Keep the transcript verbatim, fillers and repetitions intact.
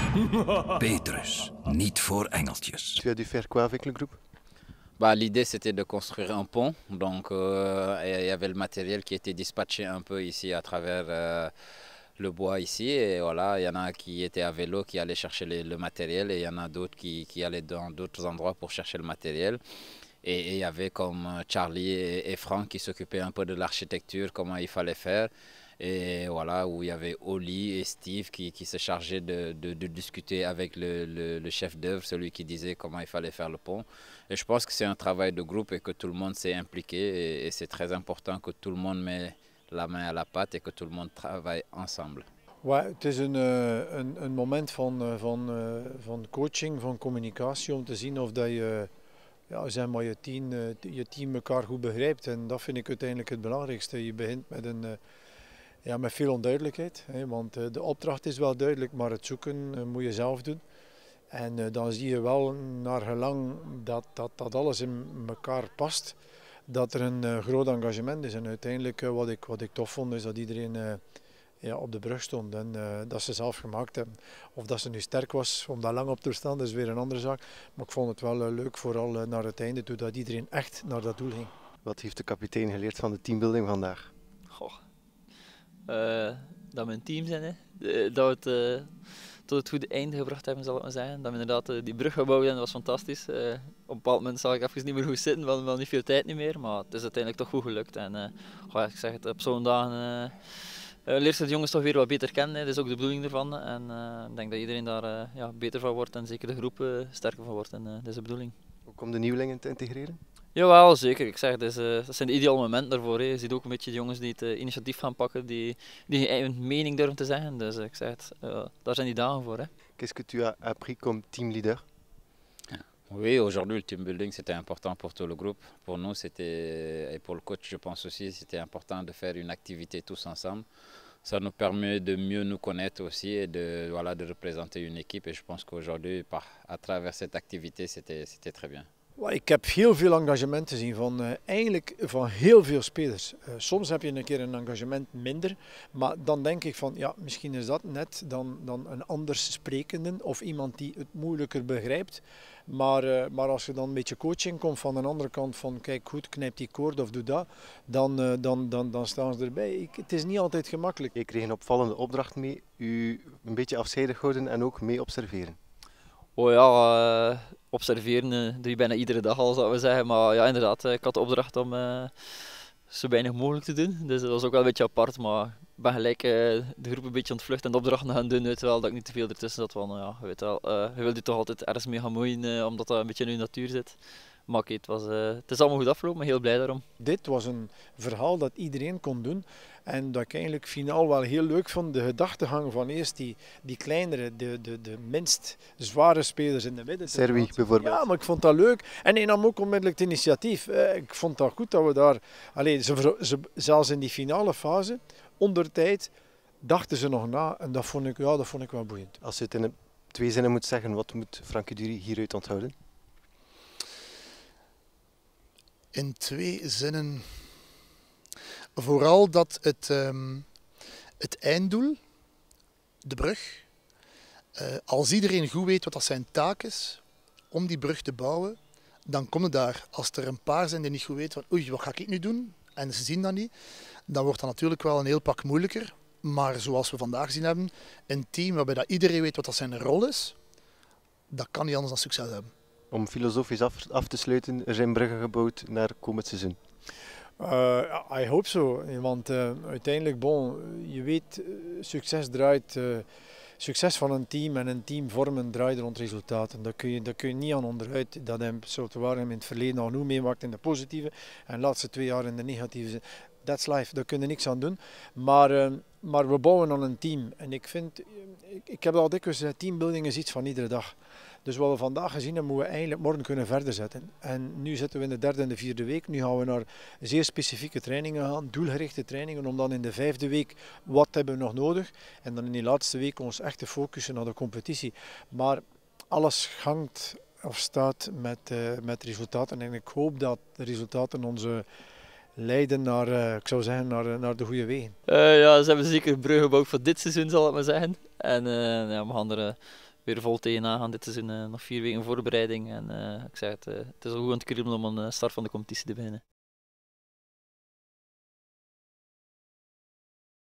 Petrus, niet voor engeltjes. Tu as dû faire quoi avec le groupe? Bah, l'idée c'était de construire un pont, donc euh, il y avait le matériel qui était dispatché un peu ici à travers euh, le bois ici, et voilà, il y en a qui étaient à vélo, qui allaient chercher les, le matériel, et il y en a d'autres qui, qui allaient dans d'autres endroits pour chercher le matériel. Et il y avait comme Charlie et, et Franck qui s'occupaient un peu de l'architecture, comment il fallait faire. Et voilà, où il y avait Oli et Steve qui, qui se chargeaient de, de, de discuter avec le, le, le chef d'œuvre, celui qui disait comment il fallait faire le pont. Et je pense que c'est un travail de groupe et que tout le monde s'est impliqué. Et, et c'est très important que tout le monde met la main à la pâte et que tout le monde travaille ensemble. Ouais, het is een, een, een moment van, van, van coaching, van communicatie, om te zien of dat je, ja, zeg maar, je, team, je team elkaar goed begrijpt. En dat vind ik uiteindelijk het belangrijkste. Je begint met een... Ja, met veel onduidelijkheid, hè, want uh, de opdracht is wel duidelijk, maar het zoeken uh, moet je zelf doen. En uh, dan zie je wel naar gelang dat, dat, dat alles in elkaar past, dat er een uh, groot engagement is. En uiteindelijk uh, wat, ik, wat ik tof vond is dat iedereen uh, ja, op de brug stond en uh, dat ze zelf gemaakt hebben. Of dat ze nu sterk was om daar lang op te staan, dat is weer een andere zaak. Maar ik vond het wel uh, leuk, vooral uh, naar het einde toe, dat iedereen echt naar dat doel ging. Wat heeft de kapitein geleerd van de teambuilding vandaag? Goh. Uh, dat we een team zijn, hè. De, dat we het uh, tot het goede einde gebracht hebben, zal ik maar zeggen. Dat we inderdaad uh, die brug gebouwd hebben, dat was fantastisch. Uh, op een bepaald moment zag ik even niet meer goed zitten, we hadden wel niet veel tijd niet meer, maar het is uiteindelijk toch goed gelukt. En uh, goh, ik zeg het, op zo'n dag uh, uh, leert je de jongens toch weer wat beter kennen, hè. Dat is ook de bedoeling ervan. En uh, ik denk dat iedereen daar uh, ja, beter van wordt en zeker de groep uh, sterker van wordt. En uh, dat is de bedoeling. Ook om de nieuwelingen te integreren? Jawel, zeker. Ik zeg, dus, uh, dat zijn de ideale momenten daarvoor. Hè. Je ziet ook een beetje de jongens die het uh, initiatief gaan pakken, die, die hun eigen mening durven te zeggen. Dus uh, ik zeg het, uh, daar zijn die dagen voor. Qu'est-ce que tu as appris comme team leader? Oui, aujourd'hui le team building c'était important pour tout le groupe. Pour nous c'était, et pour le coach je pense aussi, c'était important de faire une activité tous ensemble. Ça nous permet de mieux nous connaître aussi et de, voilà, de représenter une équipe. Et je pense qu'aujourd'hui, à travers cette activité, c'était, c'était très bien. Ik heb heel veel engagement gezien van, uh, eigenlijk van heel veel spelers. Uh, soms heb je een keer een engagement minder, maar dan denk ik van ja, misschien is dat net dan, dan een anders sprekende of iemand die het moeilijker begrijpt. Maar, uh, maar als je dan een beetje coaching komt van een andere kant van kijk goed, knijp die koord of doe dat, dan, uh, dan, dan, dan staan ze erbij. Ik, het is niet altijd gemakkelijk. Je kreeg een opvallende opdracht mee, u een beetje afzijdig houden en ook mee observeren. Oh ja, uh, observeren uh, doe je bijna iedere dag al, zou we zeggen. Maar ja, inderdaad, uh, ik had de opdracht om uh, zo weinig mogelijk te doen. Dus dat was ook wel een beetje apart, maar ik ben gelijk uh, de groep een beetje ontvlucht en de opdrachten gaan doen. Weet wel, dat ik niet te veel ertussen zat. Want, uh, ja, weet wel, uh, je wilt je toch altijd ergens mee gaan moeien, uh, omdat dat een beetje in je natuur zit. Maar okay, het, was, uh, het is allemaal goed afgelopen, maar heel blij daarom. Dit was een verhaal dat iedereen kon doen. En dat ik eigenlijk finaal wel heel leuk vond, de gedachtegang van eerst die, die kleinere, de, de, de minst zware spelers in de midden. Servi bijvoorbeeld. Ja, maar ik vond dat leuk. En hij nam ook onmiddellijk het initiatief. Ik vond dat goed dat we daar, allez, ze, ze, zelfs in die finale fase, onder tijd, dachten ze nog na. En dat vond ik, ja, dat vond ik wel boeiend. Als je het in twee zinnen moet zeggen, wat moet Frankie Dury hieruit onthouden? In twee zinnen. Vooral dat het, um, het einddoel, de brug, uh, als iedereen goed weet wat dat zijn taak is om die brug te bouwen, dan komt het daar. Als er een paar zijn die niet goed weten van oei, wat ga ik nu doen? En ze zien dat niet, dan wordt dat natuurlijk wel een heel pak moeilijker. Maar zoals we vandaag gezien hebben, een team waarbij dat iedereen weet wat dat zijn rol is, dat kan niet anders dan succes hebben. Om filosofisch af, af te sluiten, er zijn bruggen gebouwd naar komend seizoen. Uh, I hope so, want uh, uiteindelijk, bon, je weet, succes draait, uh, succes van een team en een team vormen draait rond resultaten. Daar kun je, daar kun je niet aan onderuit. Dat hem zoals in het verleden al nu meemaakt in de positieve en de laatste twee jaar in de negatieve. That's life, daar kun je niks aan doen. Maar, uh, maar we bouwen aan een team. En ik vind, ik, ik heb al dikwijls gezegd, teambuilding is iets van iedere dag. Dus wat we vandaag gezien hebben, moeten we eigenlijk morgen kunnen verder zetten. En nu zitten we in de derde en de vierde week. Nu gaan we naar zeer specifieke trainingen gaan, doelgerichte trainingen, om dan in de vijfde week, wat hebben we nog nodig? En dan in die laatste week ons echt te focussen naar de competitie. Maar alles hangt of staat met, uh, met resultaten. En ik hoop dat de resultaten onze leiden naar, uh, ik zou zeggen, naar, naar de goede wegen. Uh, ja, ze hebben zeker een brug gebouwd voor dit seizoen, zal ik maar zeggen. En uh, ja, we gaan er uh, weer vol tegenaan gaan. Dit is een, uh, nog vier weken voorbereiding en uh, ik zeg het, uh, het is al goed aan het kriebelen om een uh, start van de competitie te beginnen.